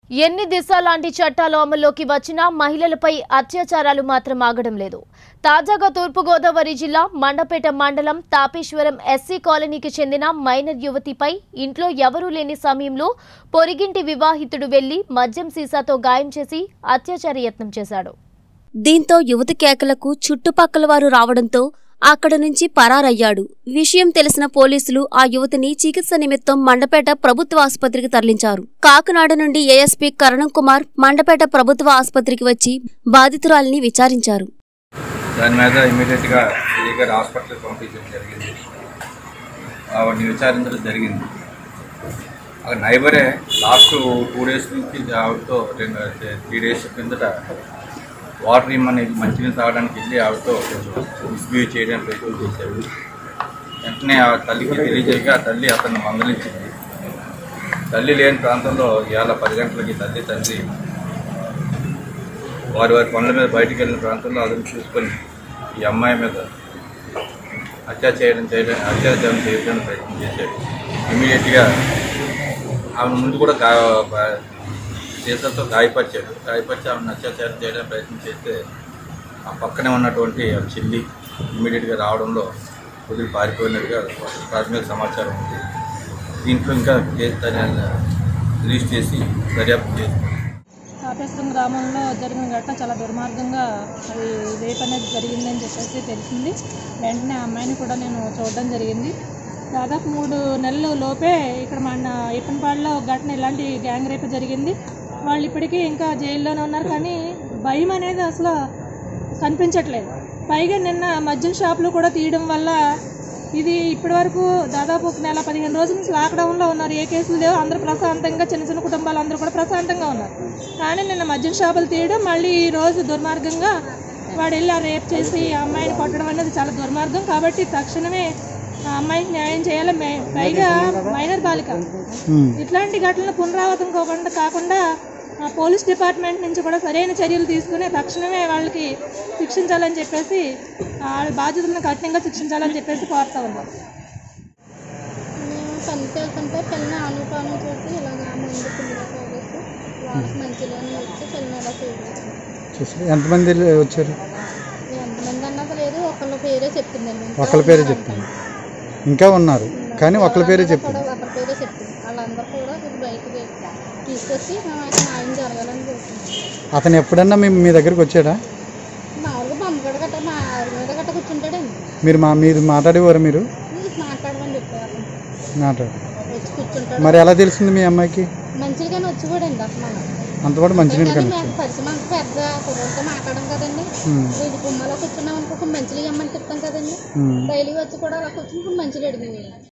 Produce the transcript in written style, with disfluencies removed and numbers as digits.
ఎన్ని దిశ లాంటి చట్టాలు అమల్లోకి వచ్చినా మహిళలపై అత్యాచారాలు మాత్రం ఆగడం లేదు. తాజాగా తూర్పుగోదావరి జిల్లా మండపేట మండలం తాపేశ్వరం ఎస్సీ కాలనీకి చెందిన మైనర్ యువతిపై ఇంట్లో ఎవరూ లేని సమయంలో పొరిగింటి వివాహితుడు వెళ్లి మద్యం సీసాతో గాయం చేసి అత్యాచార యత్నం చేశాడు. దీంతో యువతి కేకలకు చుట్టుపక్కల వారు రావడంతో అక్కడ నుంచి పరారయ్యాడు. విషయం తెలిసిన పోలీసులు ఆ యువతిని చికిత్స నిమిత్తం మండపేట ప్రభుత్వ ఆసుపత్రికి తరలించారు. కాకినాడ నుండి ఏఎస్పీ కరణం కుమార్ మండపేట ప్రభుత్వ ఆసుపత్రికి వచ్చి బాధితురాలిని విచారించారు. దాని మీద ఇమీడియట్ గా హాస్పిటల్కి పంపించడం జరిగింది. ఆవిడని విచారించడం జరిగింది. అక్కడ నైబరే లాస్ట్ 2 days నుంచి ఆవిడతో 3 days కిందట వాటర్ ఇమ్మని మంచినీళ్ళు తాగడానికి వెళ్ళి ఆవిడతో మిస్బిహేవ్ చేయడానికి ప్రయత్నం చేశాడు. వెంటనే ఆ తల్లికి తెలియజేయగా ఆ తల్లి అతన్ని మందలించింది. తల్లి లేని ప్రాంతంలో ఇవాళ 10 గంటలకి తండ్రి వారి పనుల మీద బయటికి వెళ్ళిన ప్రాంతంలో అతను చూసుకొని ఈ అమ్మాయి మీద అత్యాచారం చేయడానికి ప్రయత్నం చేశాడు. ఇమీడియట్గా ఆమె ముందు కూడా సీసాతో గాయపరిచి ఆమెను అత్యాచారం చేయడానికి ప్రయత్నం చేస్తే ఆ పక్కనే ఉన్నటువంటి చెల్లి ఇమీడియట్గా రావడంలో వదిలి పారిపోయినట్టుగా ప్రాథమిక సమాచారం ఉంది. దీంట్లో ఇంకా రిలీజ్ చేసి దర్యాప్తు చేసి తాపేశ్వరం గ్రామంలో జరిగిన ఘటన చాలా దుర్మార్గంగా అది రేప్ అనేది జరిగిందని చెప్పేసి తెలిసింది. వెంటనే ఆ అమ్మాయిని కూడా నేను చూడడం జరిగింది. దాదాపు 3 నెలల లోపే ఇక్కడ మన ఇప్పనపాడులో ఘటన ఇలాంటి గ్యాంగ్ రేప్ జరిగింది. వాళ్ళు ఇప్పటికీ ఇంకా జైల్లోనే ఉన్నారు. కానీ భయం అనేది అసలు కనిపించట్లేదు. పైగా నిన్న మద్యం షాపులు కూడా తీయడం వల్ల ఇది ఇప్పటి వరకు దాదాపు 1 నెల 15 రోజుల నుంచి లాక్డౌన్లో ఉన్నారు. ఏ కేసులు లేవు. అందరూ ప్రశాంతంగా చిన్న కుటుంబాలు అందరూ కూడా ప్రశాంతంగా ఉన్నారు. కానీ నిన్న మద్యం షాపులు తీయడం, మళ్ళీ ఈ రోజు దుర్మార్గంగా వాడు వెళ్ళి రేప్ చేసి ఆ అమ్మాయిని కొట్టడం అనేది చాలా దుర్మార్గం. కాబట్టి తక్షణమే ఆ అమ్మాయికి న్యాయం చేయాలి. పైగా మైనర్ బాలిక. ఇట్లాంటి ఘటనలు పునరావృతం కాకుండా పోలీస్ డిపార్ట్మెంట్ నుంచి కూడా సరైన చర్యలు తీసుకుని తక్షణమే వాళ్ళకి శిక్షించాలని చెప్పేసి వాళ్ళ బాధ్యతలను కఠినంగా శిక్షించాలని చెప్పేసి కోరుతా ఉన్నాం. మేము పనికి వెళ్తుంటే పిల్లని ఆనుపాను చూసి ఇలాగ ముందు పిల్లలు పోగేసి వాళ్ళకి మంచిలోనే వచ్చి పిల్లని ఇలా చేసి ఎంతమంది వచ్చారు? ఎంతమంది అన్నది లేదు. ఒకళ్ళ పేరే చెప్పిందండి. ఒకళ్ళ పేరే చెప్పింది. ఇంకా ఉన్నారు కానీ ఒకళ్ళ పేరే చెప్పింది. ఒకళ్ళ పేరే చెప్పింది. వాళ్ళందరూ కూడా బయటకి తీసుకొచ్చి న్యాయం జరగాలని చూస్తున్నాం. అతను ఎప్పుడన్నా మీ దగ్గరికి వచ్చాడా? మామూలుగా బొమ్మగడ గట్ట మా మీద గట్ట కూర్చుంటాడండి. మీరు మాట్లాడేవారు? మీరు మాట్లాడమని చెప్పారు. వచ్చి కూర్చుంటాడు. మరి ఎలా తెలిసింది మీ అమ్మాయికి? మంచిగానే వచ్చి కూడా అండి అసలు అంతపాటు మంచినీళ్ళు కానీ పరిచయం అంత పెద్ద కుర్రలతో మాట్లాడడం కదండి. ఇది గుమ్మలో కూర్చున్నాం అనుకో మంచిగా ఇవ్వమని చెప్తాం కదండి. డైలీ వచ్చి కూడా అలా కూర్చుని మంచిగా అడిగింది.